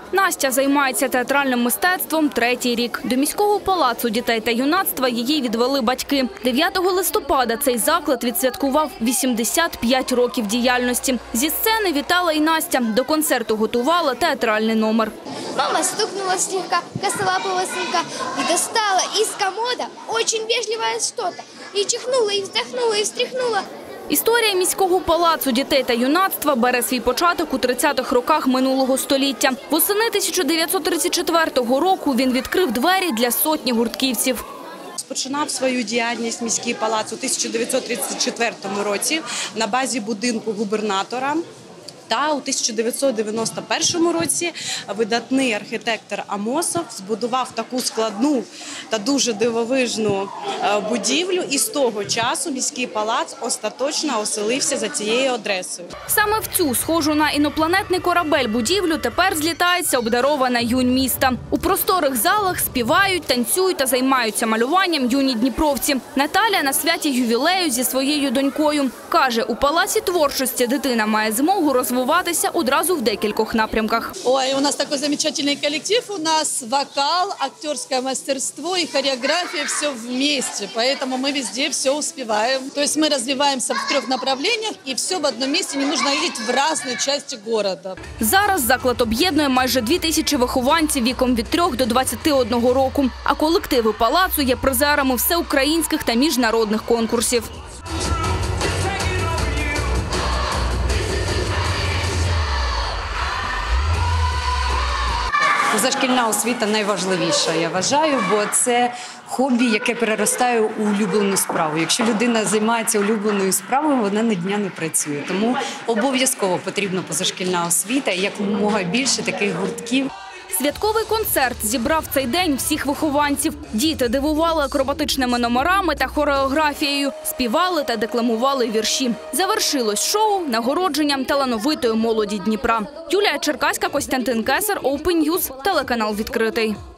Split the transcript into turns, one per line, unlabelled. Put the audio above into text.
Настя займається театральним мистецтвом третій рік. До міського палацу дітей та юнацтва її відвели батьки. 9 листопада цей заклад відсвяткував 85 років діяльності. Зі сцени вітала і Настя. До концерту готувала театральний номер.
Мама стукнула слегка, косолапого сынка и достала из комода очень вежливое что-то. И чихнула, и вздохнула, и встряхнула.
Історія міського палацу дітей та юнацтва бере свій початок у 30-х роках минулого століття. Восени 1934 року він відкрив двері для сотні гуртківців.
Розпочинав свою діяльність міський палац у 1934 році на базі будинку губернатора. Та у 1991 році видатний архітектор Амосов збудував таку складну та дуже дивовижну будівлю. І з того часу міський палац остаточно оселився за цією адресою.
Саме в цю, схожу на інопланетний корабель будівлю, тепер злітається обдарована юнь міста. У просторих залах співають, танцюють та займаються малюванням юні дніпровці. Наталя на святі ювілею зі своєю донькою. Каже, у Палаці творчості дитина має змогу розвиватися одразу в декількох напрямках.
Ой, у нас такой замечательный коллектив, у нас вокал, актерское мастерство и хореография, все вместе, поэтому мы везде все успеваем. То есть мы развиваемся в 3 направлениях и все в одном месте, не нужно ездить в разные части города.
Зараз заклад об'єднує майже 2000 вихованців віком від 3 до 21 року, а колективи палацу є призерами всеукраїнських та міжнародних конкурсів.
Позашкільна освіта найважливіша, я вважаю, бо це хобі, яке переростає у улюблену справу. Якщо людина займається улюбленою справою, вона ні дня не працює. Тому обов'язково потрібна позашкільна освіта і якомога більше таких гуртків.
Святковий концерт зібрав цей день всіх вихованців. Діти дивували акробатичними номерами та хореографією, співали та декламували вірші. Завершилось шоу нагородженням талановитої молоді Дніпра. Юлія Черкаська, Костянтин Кесар, Open News, телеканал «Відкритий».